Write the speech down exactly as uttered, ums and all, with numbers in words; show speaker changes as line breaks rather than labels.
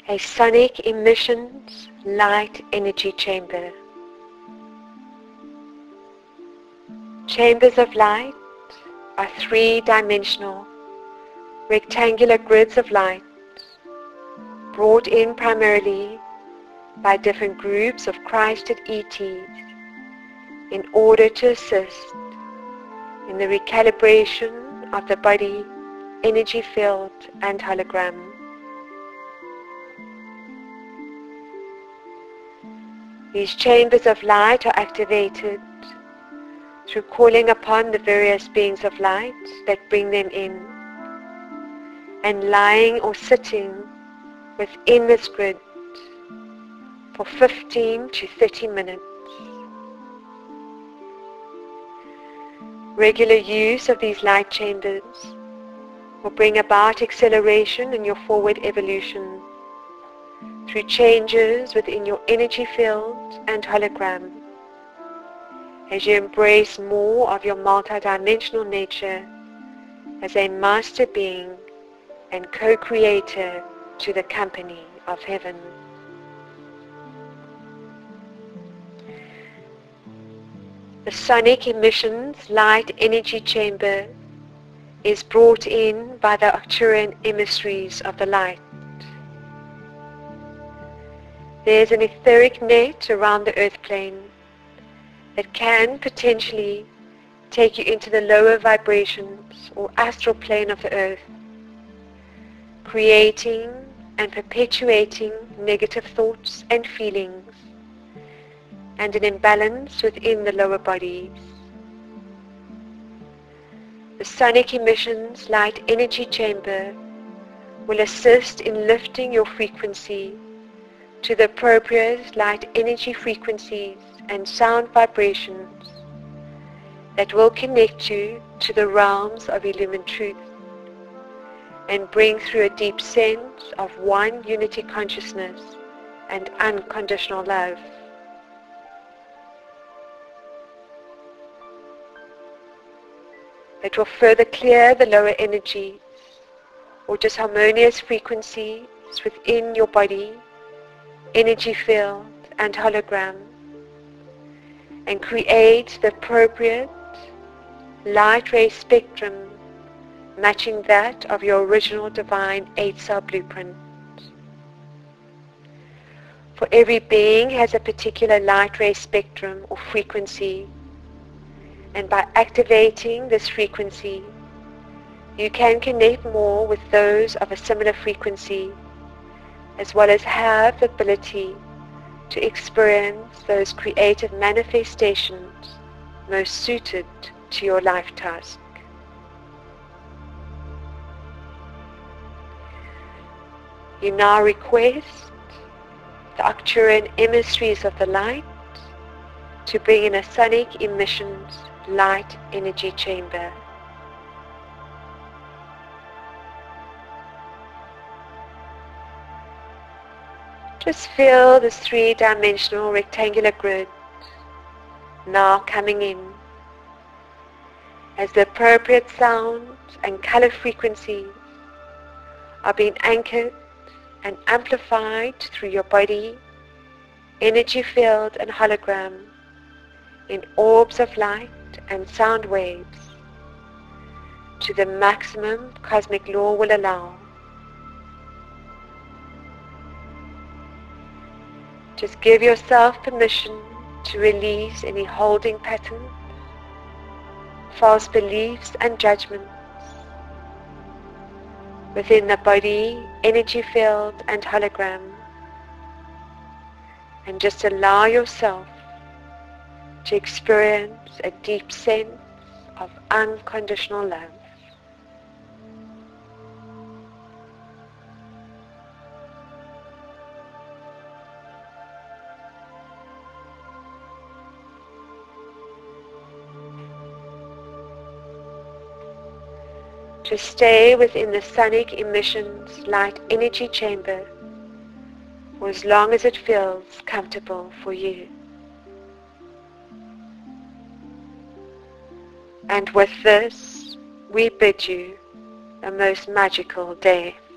a sonic emissions light energy chamber. Chambers of light are three-dimensional, rectangular grids of light brought in primarily by different groups of Christed E Ts in order to assist in the recalibration of the body, energy field and hologram. These chambers of light are activated through calling upon the various beings of light that bring them in, and lying or sitting within this grid for fifteen to thirty minutes. Regular use of these light chambers will bring about acceleration in your forward evolution through changes within your energy field and hologram, as you embrace more of your multidimensional nature as a master being and co-creator to the company of heaven. The sonic emissions light energy chamber is brought in by the Arcturian emissaries of the light. There is an etheric net around the earth plane that can potentially take you into the lower vibrations or astral plane of the earth, creating and perpetuating negative thoughts and feelings and an imbalance within the lower bodies. The sonic emissions light energy chamber will assist in lifting your frequency to the appropriate light energy frequencies and sound vibrations that will connect you to the realms of illumined truth and bring through a deep sense of one unity consciousness and unconditional love. It will further clear the lower energies or disharmonious frequencies within your body, energy field and hologram, and create the appropriate light ray spectrum matching that of your original divine eight-cell blueprint. For every being has a particular light ray spectrum or frequency, and by activating this frequency you can connect more with those of a similar frequency, as well as have the ability to experience those creative manifestations most suited to your life task. You now request the Arcturian emissaries of the light to bring in a sonic emissions light energy chamber. Just feel this three-dimensional rectangular grid now coming in as the appropriate sound and color frequencies are being anchored and amplified through your body, energy field and hologram in orbs of light and sound waves to the maximum cosmic law will allow. Just give yourself permission to release any holding patterns, false beliefs and judgments within the body, energy field and hologram, and just allow yourself to experience a deep sense of unconditional love. To stay within the sonic emissions light energy chamber for as long as it feels comfortable for you. And with this, we bid you a most magical day.